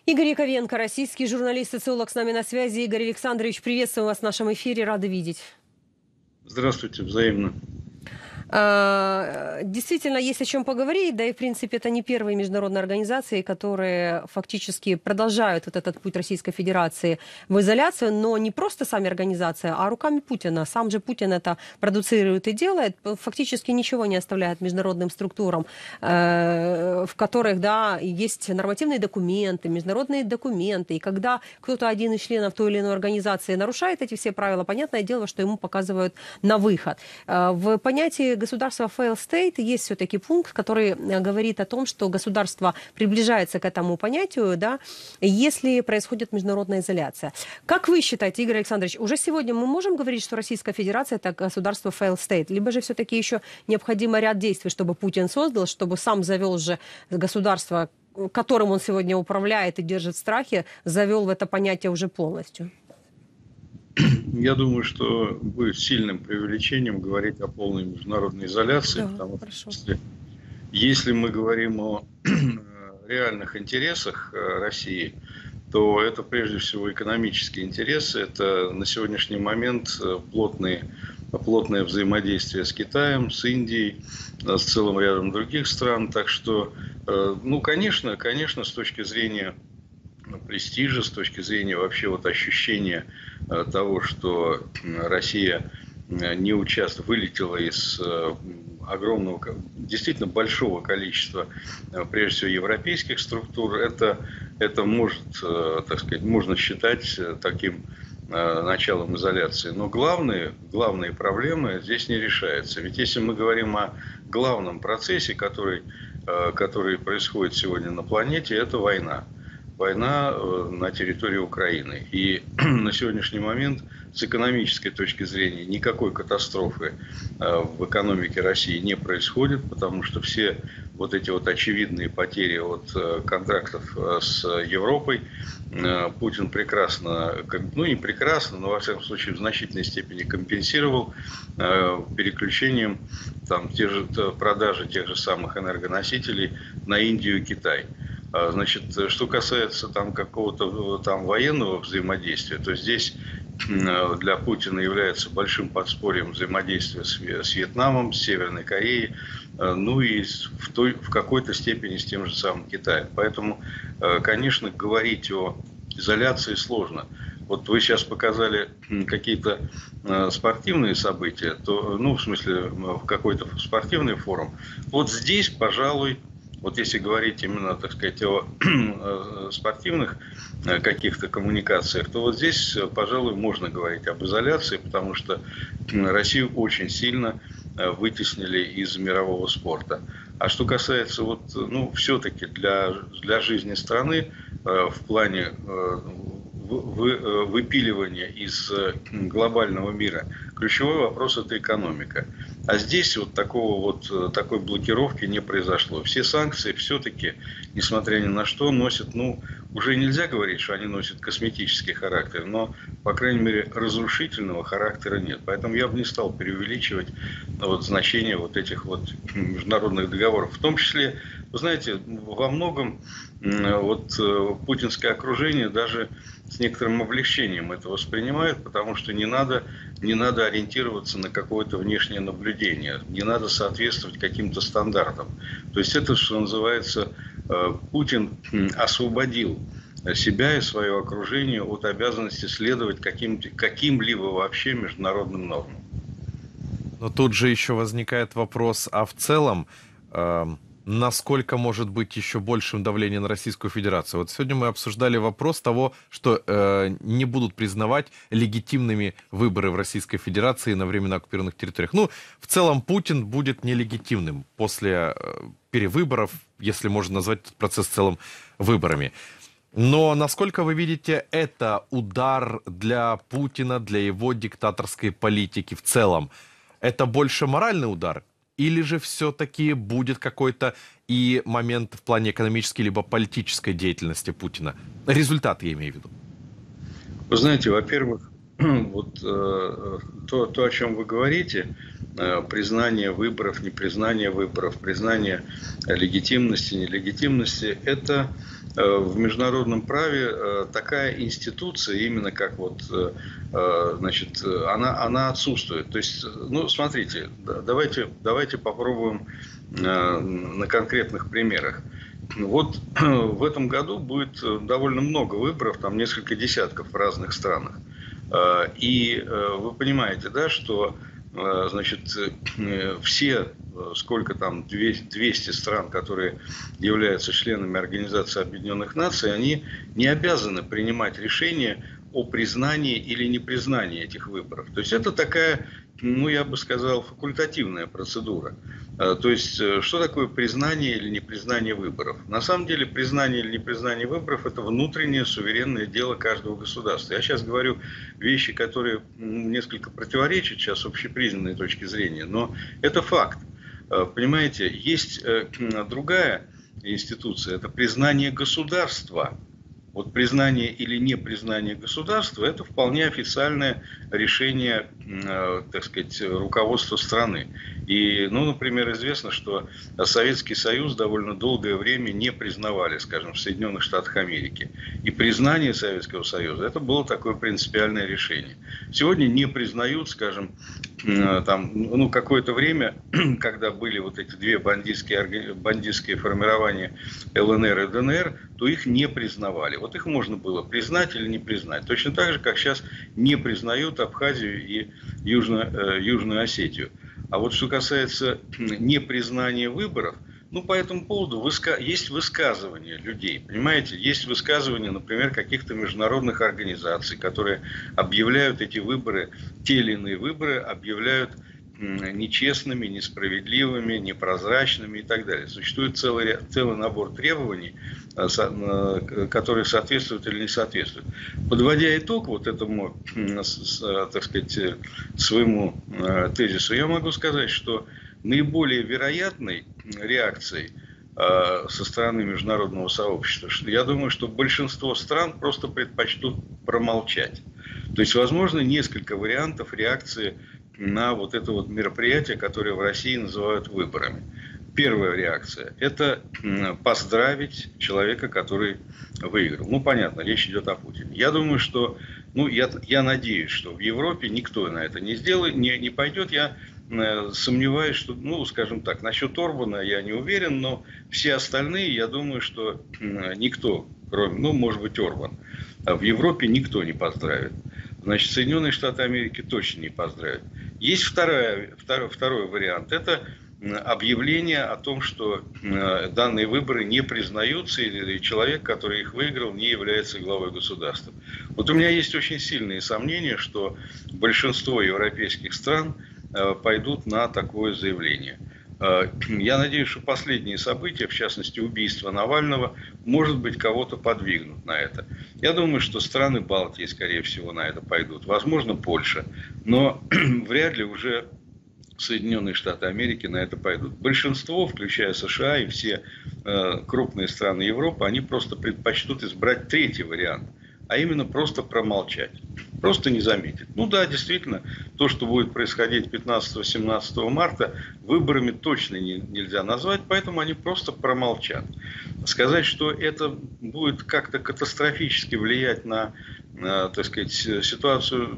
Игорь Яковенко, российский журналист, социолог, с нами на связи. Игорь Александрович, приветствую вас в нашем эфире, рады видеть. Здравствуйте, взаимно. Действительно, есть о чем поговорить, да и, в принципе, это не первые международные организации, которые фактически продолжают вот этот путь Российской Федерации в изоляцию, но не просто сами организации, а руками Путина. Сам же Путин это продуцирует и делает, фактически ничего не оставляет международным структурам, в которых, да, есть нормативные документы, международные документы, и когда кто-то один из членов той или иной организации нарушает эти все правила, понятное дело, что ему показывают на выход. В понятии государства fail state есть все-таки пункт, который говорит о том, что государство приближается к этому понятию, да, если происходит международная изоляция. Как вы считаете, Игорь Александрович, уже сегодня мы можем говорить, что Российская Федерация это государство fail state, либо же все-таки еще необходимо ряд действий, чтобы Путин создал, чтобы сам завел же государство, которым он сегодня управляет и держит в страхе, завел в это понятие уже полностью? Я думаю, что будет сильным преувеличением говорить о полной международной изоляции, Да, потому хорошо. что если мы говорим о реальных интересах России, то это прежде всего экономические интересы. Это на сегодняшний момент плотное взаимодействие с Китаем, с Индией, с целым рядом других стран. Так что, ну, конечно, с точки зрения престижа, с точки зрения вообще вот ощущения того, что Россия не вылетела из огромного, действительно большого количества, прежде всего, европейских структур, это может, так сказать, можно считать таким началом изоляции. Но главные проблемы здесь не решаются. Ведь если мы говорим о главном процессе, который происходит сегодня на планете, это война. Война на территории Украины. И на сегодняшний момент с экономической точки зрения никакой катастрофы в экономике России не происходит, потому что все вот эти вот очевидные потери от контрактов с Европой Путин прекрасно, ну не прекрасно, но во всяком случае в значительной степени компенсировал переключением там, продажи тех же самых энергоносителей на Индию и Китай. Значит, что касается там какого-то там военного взаимодействия, то здесь для Путина является большим подспорьем взаимодействия с Вьетнамом, с Северной Кореей, ну и в какой-то степени с тем же самым Китаем. Поэтому, конечно, говорить о изоляции сложно. Вот вы сейчас показали какие-то спортивные события, ну, в смысле, какой-то спортивный форум. Вот здесь, пожалуй, вот если говорить именно, так сказать, о спортивных каких-то коммуникациях, то вот здесь, пожалуй, можно говорить об изоляции, потому что Россию очень сильно вытеснили из мирового спорта. А что касается вот, ну, все-таки для жизни страны в плане выпиливания из глобального мира, ключевой вопрос – это экономика. А здесь вот такой блокировки не произошло. Все санкции все-таки, несмотря ни на что, носят, ну, уже нельзя говорить, что они носят косметический характер, но, по крайней мере, разрушительного характера нет. Поэтому я бы не стал преувеличивать вот значение вот этих вот международных договоров. В том числе, вы знаете, во многом вот путинское окружение даже с некоторым облегчением это воспринимает, потому что не надо ориентироваться на какое-то внешнее наблюдение, не надо соответствовать каким-то стандартам. То есть это, что называется, Путин освободил себя и свое окружение от обязанности следовать каким-либо вообще международным нормам. Но тут же еще возникает вопрос, а в целом, насколько может быть еще большим давление на Российскую Федерацию? Вот сегодня мы обсуждали вопрос того, что не будут признавать легитимными выборы в Российской Федерации на временно оккупированных территориях. Ну, в целом Путин будет нелегитимным после перевыборов, если можно назвать этот процесс в целом выборами. Но насколько вы видите, это удар для Путина, для его диктаторской политики в целом? Это больше моральный удар? Или же все-таки будет какой-то и момент в плане экономической либо политической деятельности Путина? Результат я имею в виду. Вы знаете, во-первых, вот то, о чем вы говорите, признание выборов, непризнание выборов, признание легитимности, нелегитимности, это в международном праве такая институция, именно как вот, значит, она отсутствует. То есть, ну, смотрите, давайте попробуем на конкретных примерах. Вот в этом году будет довольно много выборов, там несколько десятков в разных странах. И вы понимаете, да, что, значит, все, сколько там, 200 стран, которые являются членами Организации Объединенных Наций, они не обязаны принимать решение о признании или непризнании этих выборов. То есть это такая, ну, я бы сказал, факультативная процедура. То есть, что такое признание или непризнание выборов? На самом деле, признание или непризнание выборов – это внутреннее суверенное дело каждого государства. Я сейчас говорю вещи, которые несколько противоречат сейчас общепризнанной точке зрения, но это факт. Понимаете, есть другая институция – это признание государства. Вот признание или непризнание государства – это вполне официальное решение, так сказать, руководства страны. И, ну, например, известно, что Советский Союз довольно долгое время не признавали, скажем, в Соединенных Штатах Америки. И признание Советского Союза – это было такое принципиальное решение. Сегодня не признают, скажем, там, ну, какое-то время, когда были вот эти две бандитские формирования ЛНР и ДНР, то их не признавали. Вот их можно было признать или не признать. Точно так же, как сейчас не признают Абхазию и Южную Осетию. А вот что касается непризнания выборов, ну, по этому поводу есть высказывания людей, понимаете? Есть высказывания, например, каких-то международных организаций, которые объявляют эти выборы, те или иные выборы, объявляют нечестными, несправедливыми, непрозрачными и так далее. Существует целый набор требований, которые соответствуют или не соответствуют. Подводя итог вот этому, так сказать, своему тезису, я могу сказать, что наиболее вероятной реакцией со стороны международного сообщества, я думаю, что большинство стран просто предпочтут промолчать. То есть, возможно, несколько вариантов реакции на вот это вот мероприятие, которое в России называют выборами. Первая реакция – это поздравить человека, который выиграл. Ну, понятно, речь идет о Путине. Я думаю, что, ну, я надеюсь, что в Европе никто на это не сделает, не пойдет. Я сомневаюсь, что, ну, скажем так, насчет Орбана я не уверен, но все остальные, я думаю, что никто, кроме, ну, может быть, Орбан, в Европе никто не поздравит. Значит, Соединенные Штаты Америки точно не поздравят. Есть второй вариант. Это объявление о том, что данные выборы не признаются, или человек, который их выиграл, не является главой государства. Вот у меня есть очень сильные сомнения, что большинство европейских стран пойдут на такое заявление. Я надеюсь, что последние события, в частности убийство Навального, может быть, кого-то подвигнут на это. Я думаю, что страны Балтии, скорее всего, на это пойдут. Возможно, Польша. Но вряд ли уже Соединенные Штаты Америки на это пойдут. Большинство, включая США и все крупные страны Европы, они просто предпочтут избрать третий вариант. А именно просто промолчать. Просто не заметить. Ну да, действительно, то, что будет происходить 15-17 марта, выборами точно нельзя назвать, поэтому они просто промолчат. Сказать, что это будет как-то катастрофически влиять на, так сказать, ситуацию,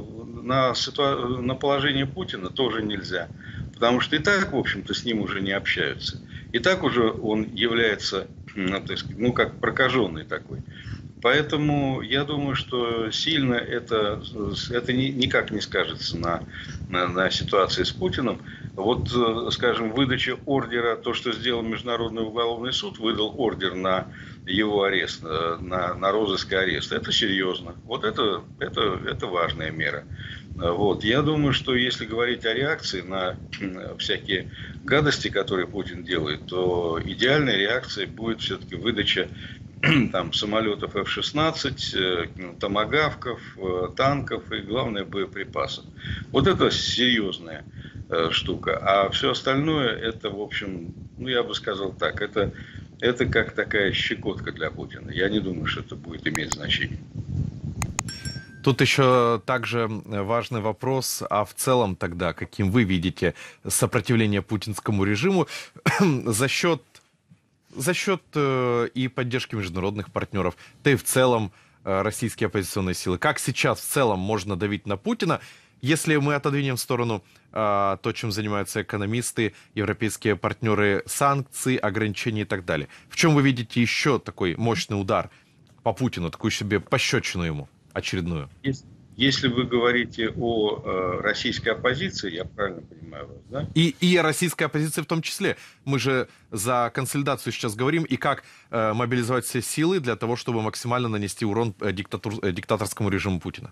на положение Путина, тоже нельзя. Потому что и так, в общем-то, с ним уже не общаются. И так уже он является, так сказать, ну, как прокаженный такой. Поэтому я думаю, что сильно это никак не скажется на ситуации с Путиным. Вот, скажем, выдача ордера, то, что сделал Международный уголовный суд, выдал ордер на его арест, на розыск и арест. Это серьезно. Вот это важная мера. Вот. Я думаю, что если говорить о реакции на всякие гадости, которые Путин делает, то идеальной реакцией будет все-таки выдача там самолетов F-16, томагавков, танков и, главное, боеприпасов. Вот это серьезная штука. А все остальное, это, в общем, ну, я бы сказал так, это как такая щекотка для Путина. Я не думаю, что это будет иметь значение. Тут еще также важный вопрос, а в целом тогда, каким вы видите сопротивление путинскому режиму за счет за счет и поддержки международных партнеров, да и в целом российские оппозиционные силы. Как сейчас в целом можно давить на Путина, если мы отодвинем в сторону то, чем занимаются экономисты, европейские партнеры, санкции, ограничения и так далее? В чем вы видите еще такой мощный удар по Путину, такую себе пощечину ему очередную? Если вы говорите о российской оппозиции, я правильно понимаю вас, да? И о российской оппозиции в том числе. Мы же за консолидацию сейчас говорим, и как мобилизовать все силы для того, чтобы максимально нанести урон диктаторскому режиму Путина.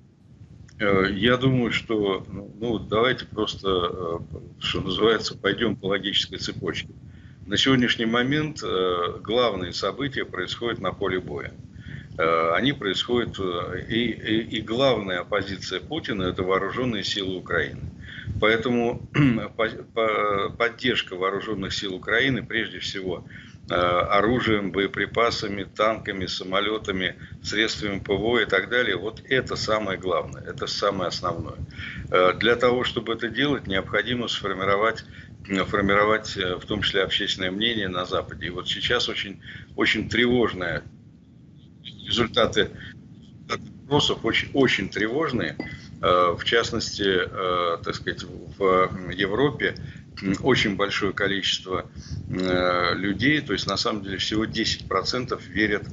Я думаю, что давайте просто, что называется, пойдем по логической цепочке. На сегодняшний момент главные события происходят на поле боя. Они происходят, и главная оппозиция Путина – это вооруженные силы Украины. Поэтому поддержка вооруженных сил Украины, прежде всего, оружием, боеприпасами, танками, самолетами, средствами ПВО и так далее, вот это самое главное, это самое основное. Для того, чтобы это делать, необходимо сформировать в том числе общественное мнение на Западе. И вот сейчас очень тревожное. Результаты опросов очень тревожные. В частности, так сказать, в Европе очень большое количество людей, то есть на самом деле всего 10% верят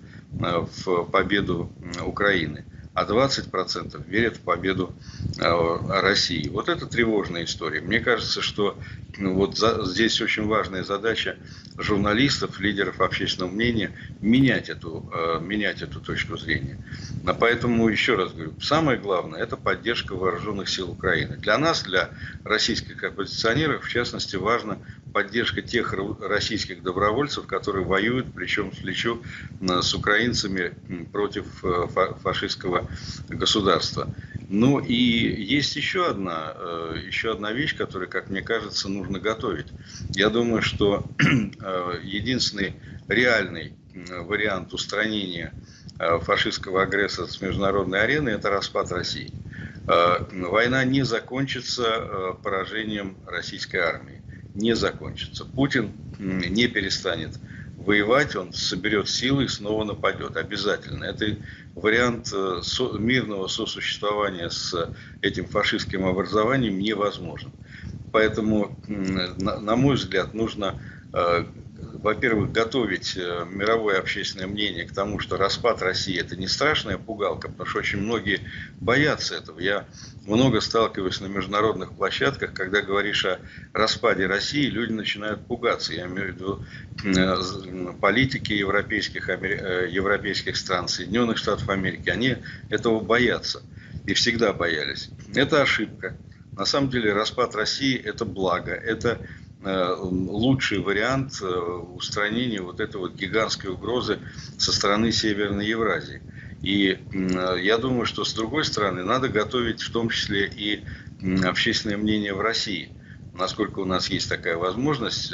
в победу Украины, а 20% верят в победу России. Вот это тревожная история. Мне кажется, что здесь очень важная задача журналистов, лидеров общественного мнения менять эту точку зрения. Поэтому, еще раз говорю, самое главное – это поддержка вооруженных сил Украины. Для нас, для российских оппозиционеров, в частности, важна поддержка тех российских добровольцев, которые воюют плечом к плечу с украинцами против фашистского государства. Ну и есть еще одна вещь, которую, как мне кажется, нужно готовить. Я думаю, что единственный реальный вариант устранения фашистского агрессора с международной арены – это распад России. Война не закончится поражением российской армии. Не закончится. Путин не перестанет воевать, он соберет силы и снова нападет. Обязательно. Это вариант мирного сосуществования с этим фашистским образованием невозможен. Поэтому, на мой взгляд, нужно, во-первых, готовить мировое общественное мнение к тому, что распад России – это не страшная пугалка, потому что очень многие боятся этого. Я много сталкиваюсь на международных площадках, когда говоришь о распаде России, люди начинают пугаться. Я имею в виду политики европейских стран, Соединенных Штатов Америки. Они этого боятся и всегда боялись. Это ошибка. На самом деле распад России – это благо, это лучший вариант устранения вот этой вот гигантской угрозы со стороны Северной Евразии. И я думаю, что с другой стороны надо готовить в том числе и общественное мнение в России. Насколько у нас есть такая возможность,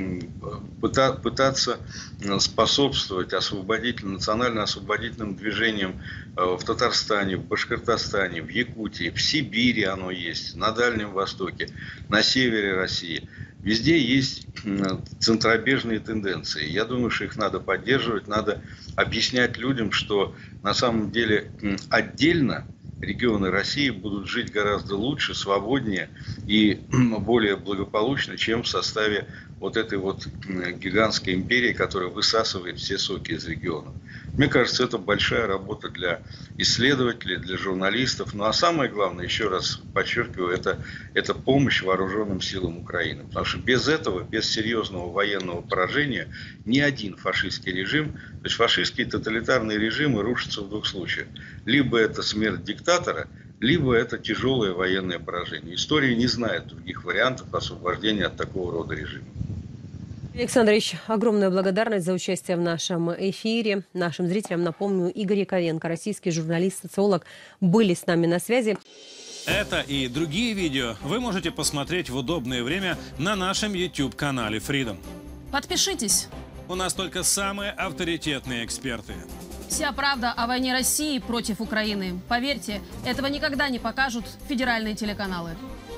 пытаться способствовать национально-освободительным движениям в Татарстане, в Башкортостане, в Якутии, в Сибири оно есть, на Дальнем Востоке, на севере России. Везде есть центробежные тенденции. Я думаю, что их надо поддерживать, надо объяснять людям, что на самом деле отдельно регионы России будут жить гораздо лучше, свободнее и более благополучно, чем в составе вот этой вот гигантской империи, которая высасывает все соки из регионов. Мне кажется, это большая работа для исследователей, для журналистов. Ну а самое главное, еще раз подчеркиваю, это помощь вооруженным силам Украины. Потому что без этого, без серьезного военного поражения, ни один фашистский режим, то есть фашистские тоталитарные режимы рушатся в двух случаях. Либо это смерть диктатора, либо это тяжелое военное поражение. История не знает других вариантов освобождения от такого рода режима. Александр Ильич, огромная благодарность за участие в нашем эфире. Нашим зрителям напомню, Игорь Яковенко, российский журналист, социолог, были с нами на связи. Это и другие видео вы можете посмотреть в удобное время на нашем YouTube-канале Freedom. Подпишитесь. У нас только самые авторитетные эксперты. Вся правда о войне России против Украины. Поверьте, этого никогда не покажут федеральные телеканалы.